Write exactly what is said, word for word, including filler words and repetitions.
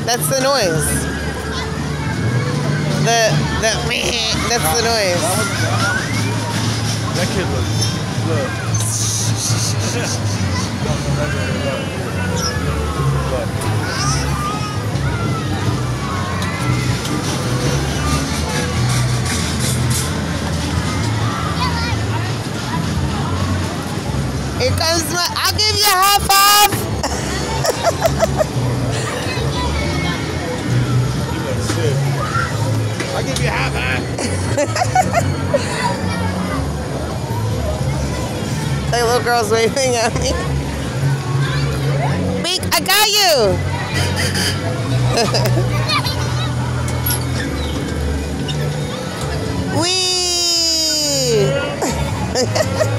That's the noise. The the that's the noise. That kid looks look. Here comes my. I'll give you a high five. I'll give you a high five. Like little girl's waving at me. Beak, I got you. Wee.